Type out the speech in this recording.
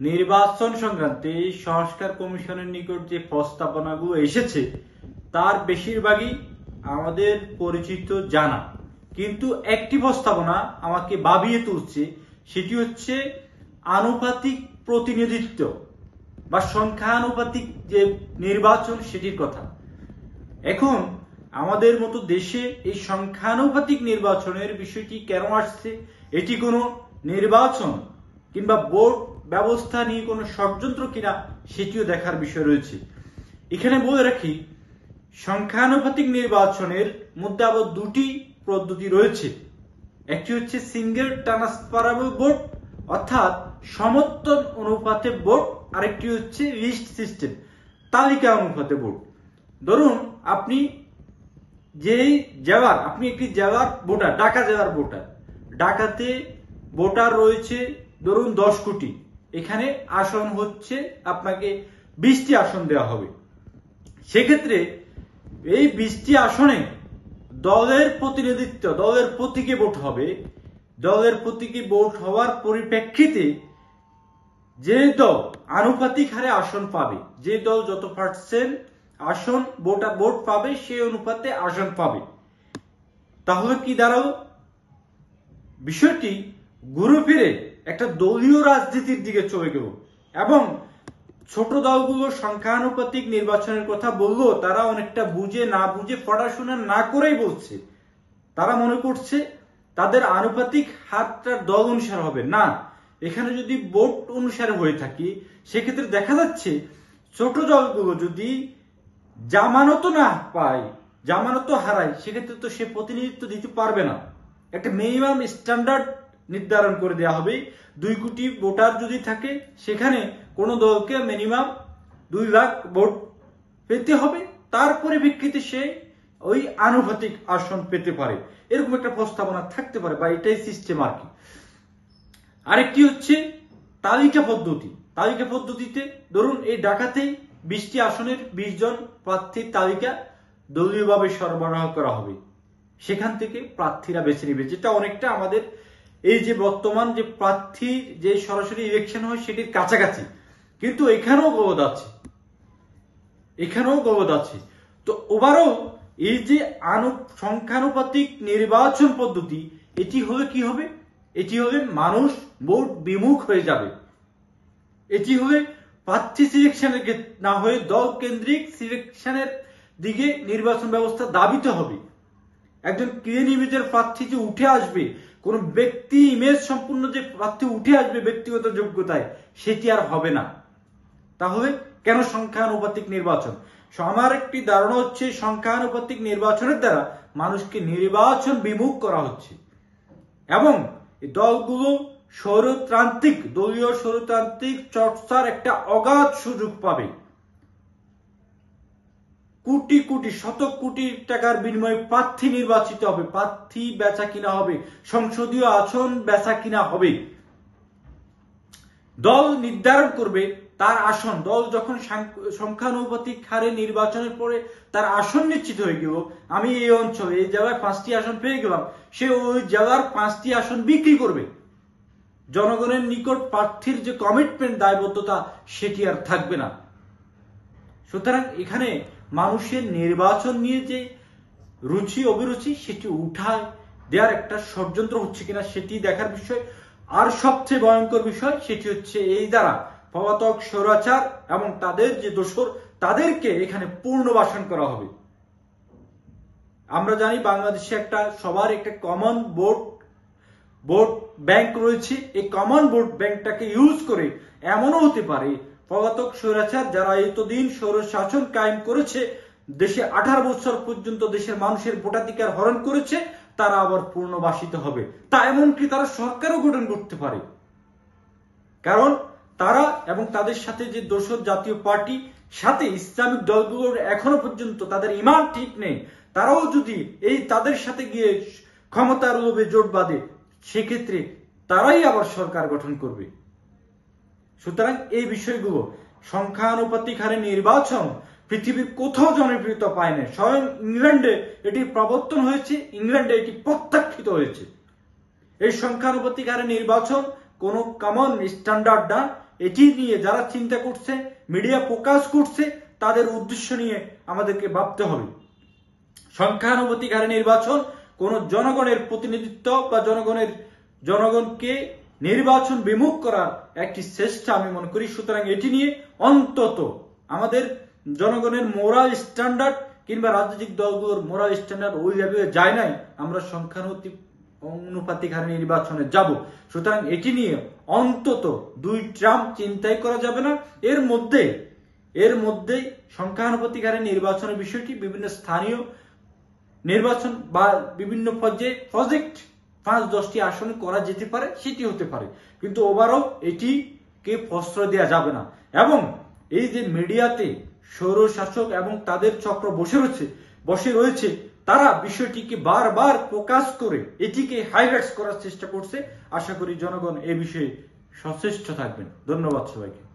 নির্বাচন সংক্রান্তে সংস্কার কমিশনের নিকট যে প্রস্তাবনাগুলো এসেছে তার বেশিরভাগই আমাদের পরিচিত জানা, কিন্তু একটি প্রস্তাবনা আমাকে ভাবিয়ে তুলছে, সেটি হচ্ছে আনুপাতিক প্রতিনিধিত্ব বা সংখ্যানুপাতিক যে নির্বাচন সেটির কথা। এখন আমাদের মতো দেশে এই সংখ্যানুপাতিক নির্বাচনের বিষয়টি কেন আসছে, এটি কোনো নির্বাচন কিংবা ভোট ব্যবস্থা নিয়ে কোনো ষড়যন্ত্র কিনা সেটিও দেখার বিষয় রয়েছে। এখানে বলে রাখি, সংখ্যানুপাতিক নির্বাচনের মধ্যে আবার দুটি পদ্ধতি রয়েছে। একটি হচ্ছে সিঙ্গেল ট্রান্সফারেবল ভোট অর্থাৎ সমর্থন অনুপাতে ভোট, আরেকটি হচ্ছে লিস্ট সিস্টেম তালিকা অনুপাতে ভোট। ধরুন আপনি একটি জেলার ভোটার, ঢাকা জেলার ভোটার, ঢাকাতে ভোটার রয়েছে ধরুন 10 কোটি, এখানে আসন হচ্ছে আপনাকে 20টি আসন দেওয়া হবে। সেক্ষেত্রে এই 20টি আসনে দলের প্রতিনিধিত্ব, দলের প্রতীকে ভোট হবে। দলের প্রতীকে ভোট হওয়ার পরিপ্রেক্ষিতে যে দল আনুপাতিক হারে আসন পাবে, যে দল যত পার্সেন্ট আসন ভোট পাবে সেই অনুপাতে আসন পাবে। তাহলে কি দাঁড়ালো, বিষয়টি ঘুরে ফিরে একটা দলীয় রাজনীতির দিকে চলে গেল এবং ছোট দলগুলো সংখ্যানুপাতিক নির্বাচনের কথা বললো, তারা অনেকটা বুঝে না বুঝে পড়াশোনা না করেই বলছে। তারা মনে করছে তাদের আনুপাতিক হারটা দল অনুসারে হবে না, এখানে যদি ভোট অনুসারে হয়ে থাকে সেক্ষেত্রে দেখা যাচ্ছে ছোট দলগুলো যদি জামানত না পায়, জামানত হারায়, সেক্ষেত্রে তো সে প্রতিনিধিত্ব দিতে পারবে না। একটা মিনিমাম স্ট্যান্ডার্ড নির্ধারণ করে দেওয়া হবে। 2 কোটি ভোটার যদি থাকে সেখানে কোন দলকে মিনিমাম 2 লাখ ভোট পেতে হবে, তার পরিপ্রেক্ষিতে সে ওই আনুপাতিক আসন পেতে পারে, এরকম একটা প্রস্তাবনা থাকতে পারে, বা এটাই সিস্টেম আর কি। আরেকটি হচ্ছে তালিকা পদ্ধতি। তালিকা পদ্ধতিতে ধরুন এই ঢাকাতেই 20টি আসনের 20 জন প্রার্থীর তালিকা দলীয়ভাবে সরবরাহ করা হবে, সেখান থেকে প্রার্থীরা বেছে নেবে, যেটা অনেকটা আমাদের এই যে বর্তমান যে প্রার্থী যে সরাসরি ইলেকশন হয় সেটির কাছাকাছি, কিন্তু এখানেও গবদ আছে। তো ওভারঅল এই যে সংখ্যানুপাতিক নির্বাচন পদ্ধতি, এটি হলে কি হবে, এটি হলে মানুষ ভোট বিমুখ হয়ে যাবে। এটি হলে প্রার্থী সিলেকশনের না হয়ে দল কেন্দ্রিক সিলেকশনের দিকে নির্বাচন ব্যবস্থা দাবিতে হবে। একজন ক্রিয়ানিবিদের প্রার্থী যে উঠে আসবে, কোন ব্যক্তি ইমেজ সম্পূর্ণ যে প্রার্থী উঠে আসবে ব্যক্তিগত যোগ্যতায়, সেটি আর হবে না। তাহলে কেন সংখ্যানুপাতিক নির্বাচন? আমার একটি ধারণা হচ্ছে সংখ্যানুপাতিক নির্বাচনের দ্বারা মানুষকে নির্বাচন বিমুখ করা হচ্ছে এবং দলগুলো দলীয় স্বৈরতান্ত্রিক চর্চার একটা অগাধ সুযোগ পাবে। কোটি কোটি শত কোটি টাকার বিনিময়ে প্রার্থী নির্বাচিত হবে, প্রার্থী বেচা কিনা হবে, সংসদীয় আসন বেচা কিনা হবে। দল নির্ধারণ করবে তার আসন, দল যখন সংখ্যানুপাতিক হারে নির্বাচনের পরে তার আসন নিশ্চিত হয়ে গেল, আমি এই অঞ্চলে এই জেলায় 5টি আসন পেয়ে গেলাম, সে ওই জেলার 5টি আসন বিক্রি করবে। জনগণের নিকট প্রার্থীর যে কমিটমেন্ট, দায়বদ্ধতা, সেটি আর থাকবে না। সুতরাং এখানে মানুষের নির্বাচন নিয়ে যে রুচি অভিরুচি, সেটি উঠায় দেওয়ার একটা ষড়যন্ত্র হচ্ছে কিনা সেটি দেখার বিষয়। আর সবচেয়ে ভয়ঙ্কর বিষয় সেটি হচ্ছে এই দ্বারা পলাতক স্বৈরাচার এবং তাদের যে দোসর, তাদেরকে এখানে পুনর্বাসন করা হবে। আমরা জানি বাংলাদেশে সবার একটা কমন ভোট ব্যাংক রয়েছে। এই কমন ভোট ব্যাংকটাকে ইউজ করে এমনও হতে পারে পলাতক স্বৈরাচার যারা এতদিন স্বৈর শাসন কায়েম করেছে, দেশে 18 বছর পর্যন্ত দেশের মানুষের ভোটাধিকার হরণ করেছে, তারা আবার পুনর্বাসিত হবে। তা এমনকি তারা সরকারও গঠন করতে পারে, কারণ তারা এবং তাদের সাথে যে দোসর জাতীয় পার্টি, সাথে ইসলামিক দলগুলোর এখনো পর্যন্ত তাদের ইমান ঠিক নেই, তারাও যদি তাদের সাথে গিয়ে ক্ষমতার লোভে জোট বাঁধে, সেক্ষেত্রে তারাই আবার সরকার গঠন করবে। সুতরাং এই বিষয়গুলো, সংখ্যানুপাতিক হারে নির্বাচন পৃথিবীর কোথাও জনপ্রিয়তা পায় না। স্বয়ং ইংল্যান্ডে এটি প্রবর্তন হয়েছে, ইংল্যান্ডে এটি প্রত্যাখ্যিত হয়েছে। এই সংখ্যানুপাতিক হারে নির্বাচন কোনো কমন স্ট্যান্ডার্ড না, এটি নিয়ে যারা চিন্তা করছে, মিডিয়া প্রকাশ করছে, তাদের উদ্দেশ্য নিয়ে আমাদেরকে ভাবতে হবে। সংখ্যানুপাতিক হারে নির্বাচন কোন জনগণের প্রতিনিধিত্ব বা জনগণকে নির্বাচন বিমুখ করার একটি চেষ্টা আমি মনে করি। সুতরাং এটি নিয়ে অন্তত আমাদের জনগণের মোরাল স্ট্যান্ডার্ড কিংবা রাজনৈতিক দলগুলোর মোরাল স্ট্যান্ডার্ড ওই লেভেলে যায় নাই আমরা সংখ্যানুপাতিক হারে নির্বাচনে যাব। সুতরাং এটি নিয়ে অন্তত 2 ট্রাম চিন্তাই করা যাবে না। এর মধ্যে সংখ্যানুপাতিক হারে নির্বাচনের বিষয়টি বিভিন্ন স্থানীয় নির্বাচন বা বিভিন্ন পর্যায়ে প্রজেক্ট 5-10টি আসনে করা যেতে পারে, সেটি হতে পারে, কিন্তু ওভারঅল এটিকে প্রশ্রয় দেওয়া যাবে না। এবং এই যে মিডিয়াতে স্বৈরশাসক এবং তাদের চক্র বসে রয়েছে, তারা বিষয়টিকে বারবার প্রকাশ করে এটিকে হাইলাইট করার চেষ্টা করছে। আশা করি জনগণ এ বিষয়ে সচেষ্ট থাকবেন। ধন্যবাদ সবাইকে।